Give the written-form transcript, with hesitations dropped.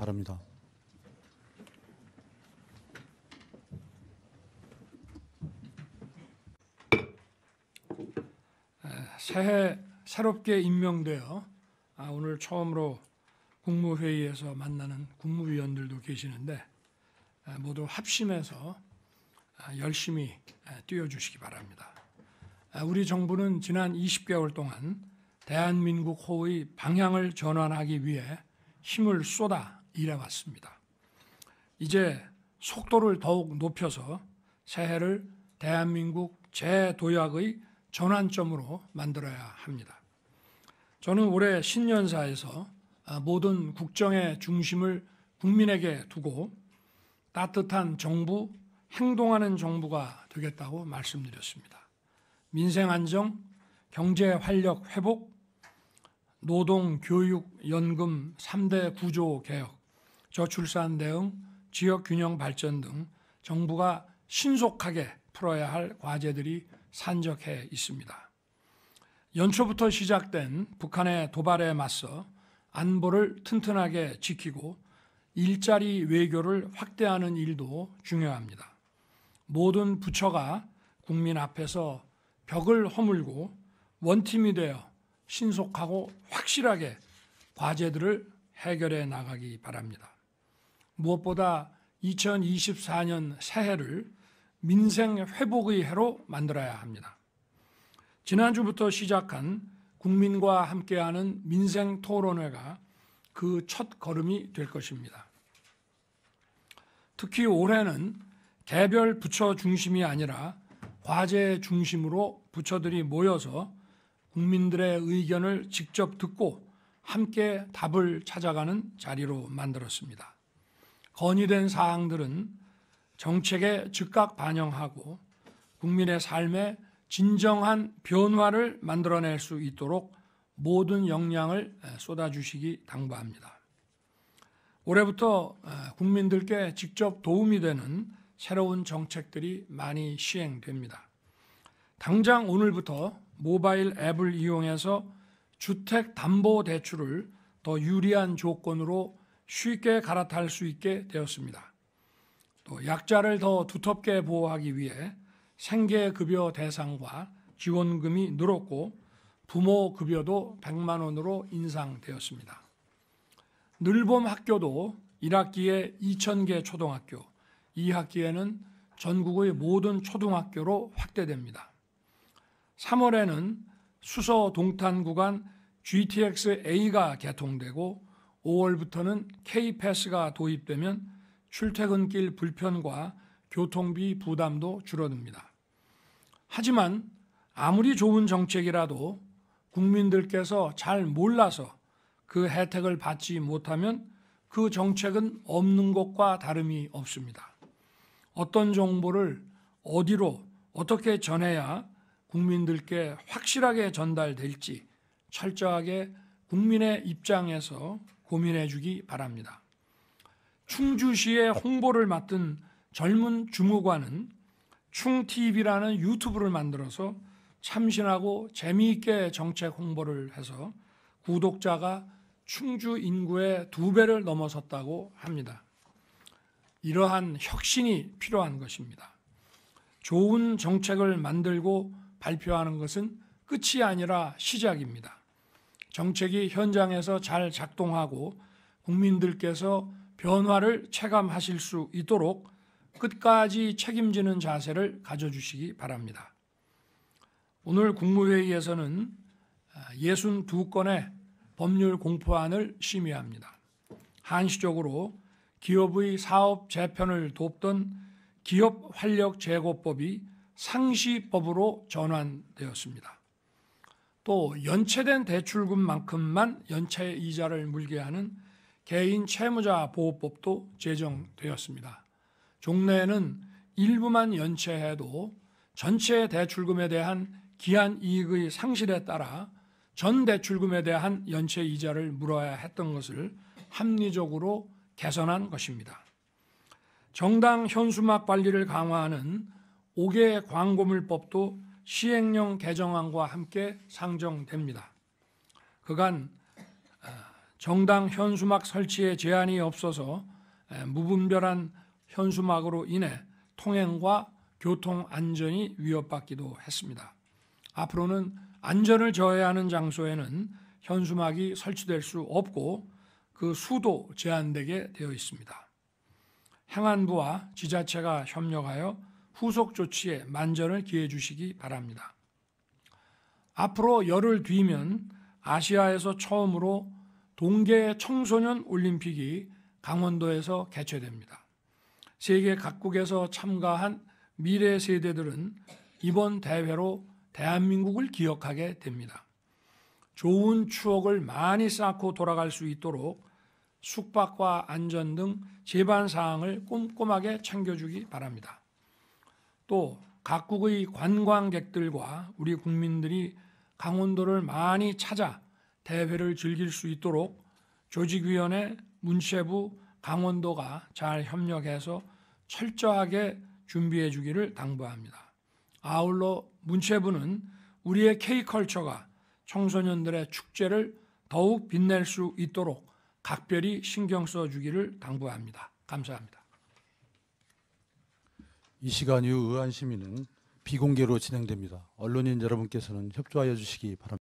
바랍니다. 새해 새롭게 임명되어 오늘 처음으로 국무회의에서 만나는 국무위원들도 계시는데 모두 합심해서 열심히 뛰어주시기 바랍니다. 우리 정부는 지난 20개월 동안 대한민국호의 방향을 전환하기 위해 힘을 쏟아 일해왔습니다. 이제 속도를 더욱 높여서 새해를 대한민국 재도약의 전환점으로 만들어야 합니다. 저는 올해 신년사에서 모든 국정의 중심을 국민에게 두고 따뜻한 정부, 행동하는 정부가 되겠다고 말씀드렸습니다. 민생 안정, 경제 활력 회복, 노동, 교육, 연금 3대 구조 개혁, 저출산 대응, 지역 균형 발전 등 정부가 신속하게 풀어야 할 과제들이 산적해 있습니다. 연초부터 시작된 북한의 도발에 맞서 안보를 튼튼하게 지키고 일자리 외교를 확대하는 일도 중요합니다. 모든 부처가 국민 앞에서 벽을 허물고 원팀이 되어 신속하고 확실하게 과제들을 해결해 나가기 바랍니다. 무엇보다 2024년 새해를 민생 회복의 해로 만들어야 합니다. 지난주부터 시작한 국민과 함께하는 민생 토론회가 그 첫 걸음이 될 것입니다. 특히 올해는 개별 부처 중심이 아니라 과제 중심으로 부처들이 모여서 국민들의 의견을 직접 듣고 함께 답을 찾아가는 자리로 만들었습니다. 건의된 사항들은 정책에 즉각 반영하고 국민의 삶에 진정한 변화를 만들어낼 수 있도록 모든 역량을 쏟아주시기 당부합니다. 올해부터 국민들께 직접 도움이 되는 새로운 정책들이 많이 시행됩니다. 당장 오늘부터 모바일 앱을 이용해서 주택담보대출을 더 유리한 조건으로 쉽게 갈아탈 수 있게 되었습니다. 또 약자를 더 두텁게 보호하기 위해 생계급여 대상과 지원금이 늘었고 부모급여도 100만 원으로 인상되었습니다. 늘봄 학교도 1학기에 2,000개 초등학교, 2학기에는 전국의 모든 초등학교로 확대됩니다. 3월에는 수서 동탄 구간 GTX-A가 개통되고 5월부터는 K-패스가 도입되면 출퇴근길 불편과 교통비 부담도 줄어듭니다. 하지만 아무리 좋은 정책이라도 국민들께서 잘 몰라서 그 혜택을 받지 못하면 그 정책은 없는 것과 다름이 없습니다. 어떤 정보를 어디로 어떻게 전해야 국민들께 확실하게 전달될지 철저하게 국민의 입장에서 고민해 주기 바랍니다. 충주시의 홍보를 맡은 젊은 주무관은 충TV라는 유튜브를 만들어서 참신하고 재미있게 정책 홍보를 해서 구독자가 충주 인구의 2배를 넘어섰다고 합니다. 이러한 혁신이 필요한 것입니다. 좋은 정책을 만들고 발표하는 것은 끝이 아니라 시작입니다. 정책이 현장에서 잘 작동하고 국민들께서 변화를 체감하실 수 있도록 끝까지 책임지는 자세를 가져주시기 바랍니다. 오늘 국무회의에서는 62건의 법률 공포안을 심의합니다. 한시적으로 기업의 사업 재편을 돕던 기업활력제고법이 상시법으로 전환되었습니다. 또 연체된 대출금만큼만 연체 이자를 물게 하는 개인 채무자 보호법도 제정되었습니다. 종래에는 일부만 연체해도 전체 대출금에 대한 기한 이익의 상실에 따라 전 대출금에 대한 연체 이자를 물어야 했던 것을 합리적으로 개선한 것입니다. 정당 현수막 관리를 강화하는 5개 광고물법도 시행령 개정안과 함께 상정됩니다. 그간 정당 현수막 설치에 제한이 없어서 무분별한 현수막으로 인해 통행과 교통 안전이 위협받기도 했습니다. 앞으로는 안전을 저해하는 장소에는 현수막이 설치될 수 없고 그 수도 제한되게 되어 있습니다. 행안부와 지자체가 협력하여 후속 조치에 만전을 기해 주시기 바랍니다. 앞으로 열흘 뒤면 아시아에서 처음으로 동계 청소년 올림픽이 강원도에서 개최됩니다. 세계 각국에서 참가한 미래 세대들은 이번 대회로 대한민국을 기억하게 됩니다. 좋은 추억을 많이 쌓고 돌아갈 수 있도록 숙박과 안전 등 제반 사항을 꼼꼼하게 챙겨주기 바랍니다. 또 각국의 관광객들과 우리 국민들이 강원도를 많이 찾아 대회를 즐길 수 있도록 조직위원회, 문체부, 강원도가 잘 협력해서 철저하게 준비해 주기를 당부합니다. 아울러 문체부는 우리의 K컬처가 청소년들의 축제를 더욱 빛낼 수 있도록 각별히 신경 써주기를 당부합니다. 감사합니다. 이 시간 이후 의안심의는 비공개로 진행됩니다. 언론인 여러분께서는 협조하여 주시기 바랍니다.